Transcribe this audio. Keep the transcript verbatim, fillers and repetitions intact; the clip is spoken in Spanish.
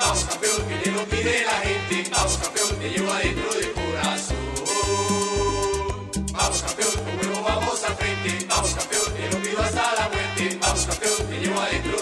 vamos campeón, que te lo pide la gente, vamos campeón, te llevo adentro del corazón. Vamos campeón, con huevo vamos al frente, vamos campeón, te lo pido hasta la muerte, vamos campeón, te llevo adentro